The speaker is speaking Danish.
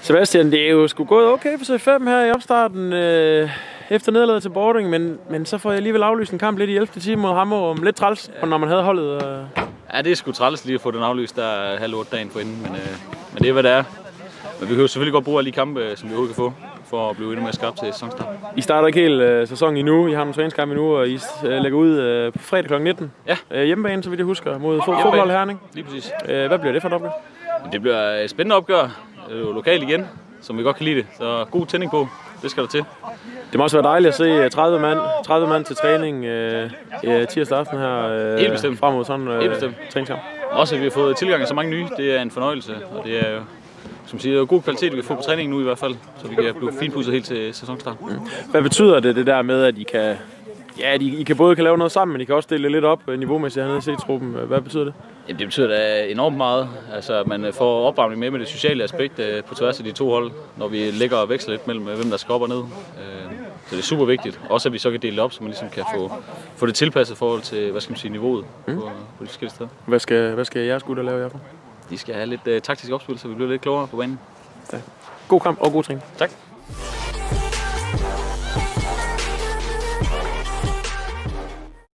Sebastian, det er jo sgu gået okay for C5 her i opstarten efter nederlaget til Bording, men så får jeg alligevel aflyst en kamp lidt i 11. time mod Hammer om lidt træls, når man havde holdet. Ja, det er sgu træls lige at få den aflyst der 7:30 dagen forinden, men det er hvad det er. Men vi kan jo selvfølgelig godt bruge alle de kampe, som vi overhovedet kan få, for at blive endnu mere skarpt til sæsonstart. I starter ikke helt sæsonen endnu, I har nogle træningskampe endnu, og I lægger ud på fredag kl. 19. Ja. Hjemmebane, så vidt jeg husker, mod fodbold Herning. Lige præcis. Hvad bliver det for et opgør? Det bliver et spændende opgør. Det er jo lokalt igen, som vi godt kan lide det. Så god tænding på. Det skal der til. Det må også være dejligt at se 30 mand til træning tirsdag aften her. Helt bestemt. Frem mod sådan træningskamp. Også at vi har fået tilgang af så mange nye, det er en fornøjelse. Og det er jo, som siger, god kvalitet, vi får på træningen nu i hvert fald. Så vi kan blive finpudset helt til sæsonstart. Hvad betyder det der med, at I kan... Ja, I kan både lave noget sammen, men I kan også dele lidt op niveaumæssigt hernede i C-truppen. Hvad betyder det? Jamen, det betyder da enormt meget. Altså, at man får opvarmning med det sociale aspekt på tværs af de to hold, når vi lægger og veksler lidt mellem, hvem der skal op og ned. Så det er super vigtigt. Også at vi så kan dele det op, så man ligesom kan få det tilpasset i forhold til, hvad skal man sige, niveauet på de forskellige steder. Hvad skal jeres gutter lave i aften? De skal have lidt taktisk opspil, så vi bliver lidt klogere på banen. Ja. God kamp og god træning. Tak.